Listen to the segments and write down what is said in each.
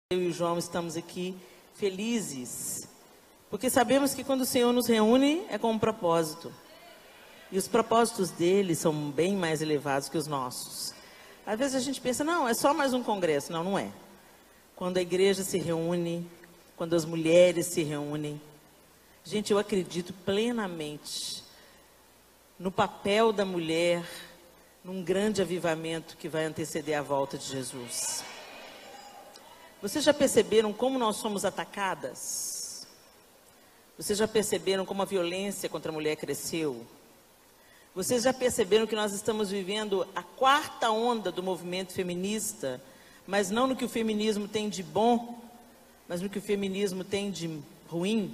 Eu e o João estamos aqui felizes, porque sabemos que quando o Senhor nos reúne é com um propósito. E os propósitos dele são bem mais elevados que os nossos. Às vezes a gente pensa, não, é só mais um congresso. Não, não é. Quando a igreja se reúne, quando as mulheres se reúnem, gente, eu acredito plenamente no papel da mulher, num grande avivamento que vai anteceder a volta de Jesus. Vocês já perceberam como nós somos atacadas? Vocês já perceberam como a violência contra a mulher cresceu? Vocês já perceberam que nós estamos vivendo a quarta onda do movimento feminista, mas não no que o feminismo tem de bom, mas no que o feminismo tem de ruim?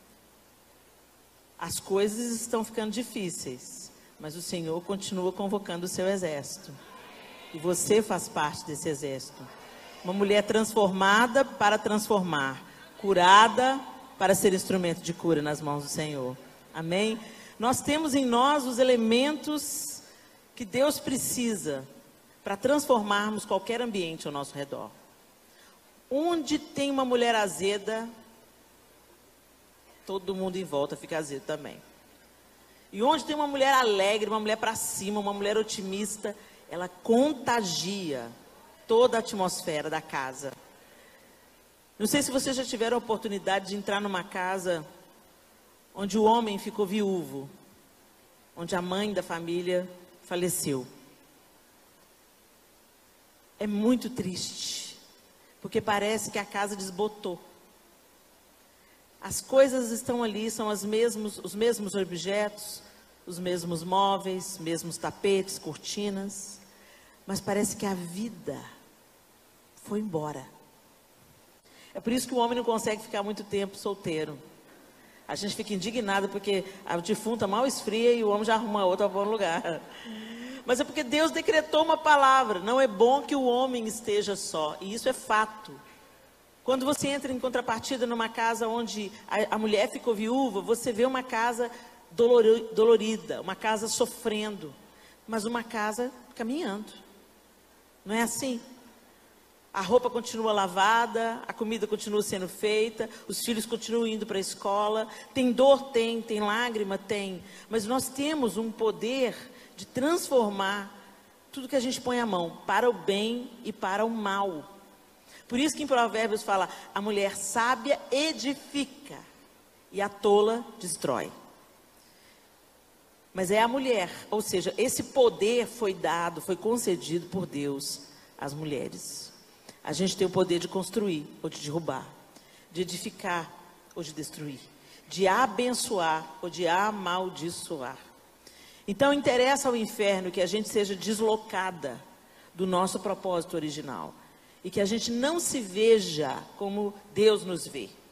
As coisas estão ficando difíceis, mas o Senhor continua convocando o seu exército. E você faz parte desse exército. Uma mulher transformada para transformar, curada para ser instrumento de cura nas mãos do Senhor. Amém? Nós temos em nós os elementos que Deus precisa para transformarmos qualquer ambiente ao nosso redor. Onde tem uma mulher azeda, todo mundo em volta fica azedo também. E onde tem uma mulher alegre, uma mulher para cima, uma mulher otimista, ela contagia toda a atmosfera da casa. Não sei se vocês já tiveram a oportunidade de entrar numa casa onde o homem ficou viúvo, onde a mãe da família faleceu. É muito triste, porque parece que a casa desbotou. As coisas estão ali, são os mesmos objetos, os mesmos móveis, mesmos tapetes, cortinas, mas parece que a vida foi embora. É por isso que o homem não consegue ficar muito tempo solteiro. A gente fica indignado porque a defunta mal esfria e o homem já arruma outra para o lugar. Mas é porque Deus decretou uma palavra. Não é bom que o homem esteja só. E isso é fato. Quando você entra em contrapartida numa casa onde a mulher ficou viúva, você vê uma casa dolorida, uma casa sofrendo, mas uma casa caminhando. Não é assim? A roupa continua lavada, a comida continua sendo feita, os filhos continuam indo para a escola, tem dor, tem lágrima, tem, mas nós temos um poder de transformar tudo que a gente põe a mão, para o bem e para o mal. Por isso que em Provérbios fala, a mulher sábia edifica e a tola destrói. Mas é a mulher, ou seja, esse poder foi dado, foi concedido por Deus às mulheres. A gente tem o poder de construir ou de derrubar, de edificar ou de destruir, de abençoar ou de amaldiçoar. Então interessa ao inferno que a gente seja deslocada do nosso propósito original e que a gente não se veja como Deus nos vê.